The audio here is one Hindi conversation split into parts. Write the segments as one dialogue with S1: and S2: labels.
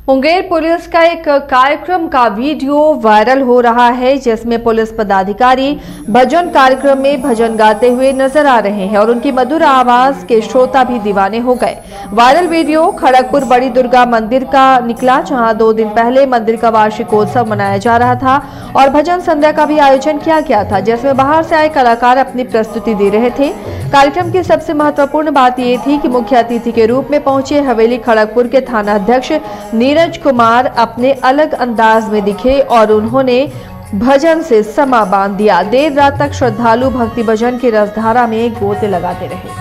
S1: मुंगेर पुलिस का एक कार्यक्रम का वीडियो वायरल हो रहा है, जिसमें पुलिस पदाधिकारी भजन कार्यक्रम में भजन गाते हुए नजर आ रहे हैं और उनकी मधुर आवाज के श्रोता भी दीवाने हो गए। वायरल वीडियो खड़गपुर बड़ी दुर्गा मंदिर का निकला, जहां 2 दिन पहले मंदिर का वार्षिकोत्सव मनाया जा रहा था और भजन संध्या का भी आयोजन किया गया था, जिसमें बाहर से आए कलाकार अपनी प्रस्तुति दे रहे थे। कार्यक्रम की सबसे महत्वपूर्ण बात यह थी कि मुख्य अतिथि के रूप में पहुंचे हवेली खड़गपुर के थाना अध्यक्ष नीरज कुमार अपने अलग अंदाज में दिखे और उन्होंने भजन से समा बांध दिया। देर रात तक श्रद्धालु भक्ति भजन की रसधारा में गोते लगाते रहे।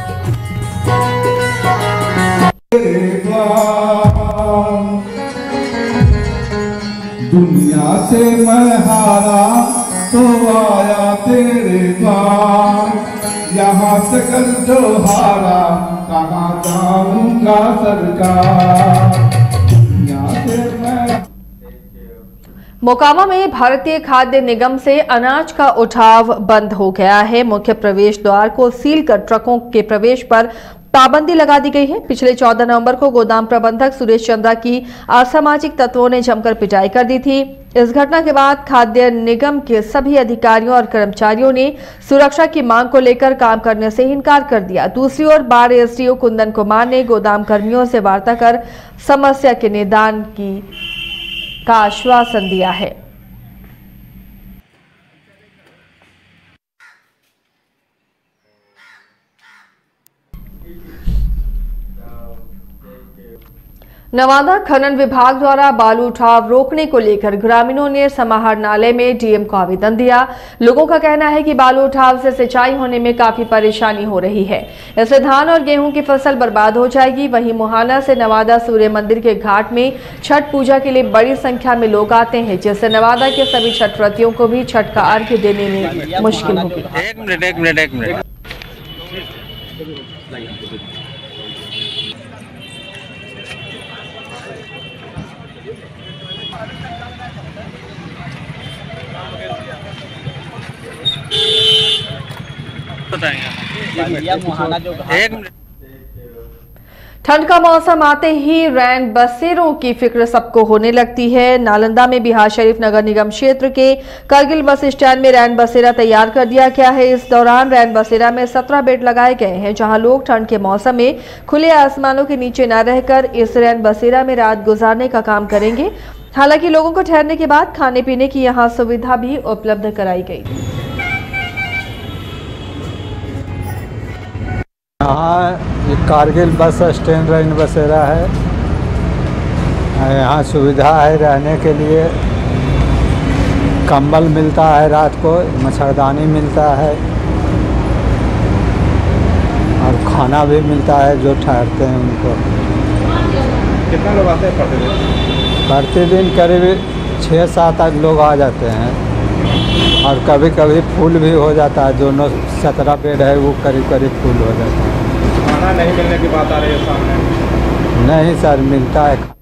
S2: दुनिया से मैं हारा तो आया तेरे द्वार, यहाँ से कल जो हारा कहाँ जाऊंगा सरकार।
S1: मोकामा में भारतीय खाद्य निगम से अनाज का उठाव बंद हो गया है। मुख्य प्रवेश द्वार को सील कर ट्रकों के प्रवेश पर पाबंदी लगा दी गई है। पिछले 14 नवंबर को गोदाम प्रबंधक सुरेश चंद्रा की असामाजिक तत्वों ने जमकर पिटाई कर दी थी। इस घटना के बाद खाद्य निगम के सभी अधिकारियों और कर्मचारियों ने सुरक्षा की मांग को लेकर काम करने से इनकार कर दिया। दूसरी ओर बाढ़ एसडीओ कुंदन कुमार ने गोदाम कर्मियों से वार्ता कर समस्या के निदान का आश्वासन दिया है। नवादा खनन विभाग द्वारा बालू उठाव रोकने को लेकर ग्रामीणों ने समाहरणालय में डीएम को आवेदन दिया। लोगों का कहना है कि बालू उठाव से सिंचाई होने में काफी परेशानी हो रही है, इससे धान और गेहूं की फसल बर्बाद हो जाएगी। वहीं मुहाना से नवादा सूर्य मंदिर के घाट में छठ पूजा के लिए बड़ी संख्या में लोग आते हैं, जिससे नवादा के सभी छठ व्रतियों को भी छठ का अर्घ्य देने में मुश्किल होगी।
S3: एक मिनट
S1: ठंड का मौसम आते ही रैन बसेरों की फिक्र सबको होने लगती है। नालंदा में बिहार शरीफ नगर निगम क्षेत्र के करगिल बस स्टैंड में रैन बसेरा तैयार कर दिया गया है। इस दौरान रैन बसेरा में 17 बेड लगाए गए हैं, जहां लोग ठंड के मौसम में खुले आसमानों के नीचे न रहकर इस रैन बसेरा में रात गुजारने का काम करेंगे। हालांकि लोगों को ठहरने के बाद खाने पीने की यहां सुविधा भी उपलब्ध कराई गई।
S4: यहाँ कारगिल बस स्टैंड रैन बसेरा है। यहाँ सुविधा है रहने के लिए, कंबल मिलता है, रात को मच्छरदानी मिलता है और खाना भी मिलता है जो ठहरते हैं उनको।
S2: कितना लोग आते हैं
S4: प्रतिदिन? करीब 6-7 लोग आ जाते हैं और कभी कभी फुल भी हो जाता है। दोनों 17 बेड है वो करीब फुल हो जाता है।
S2: खाना नहीं मिलने की बात आ रही है सामने?
S4: नहीं सर, मिलता है।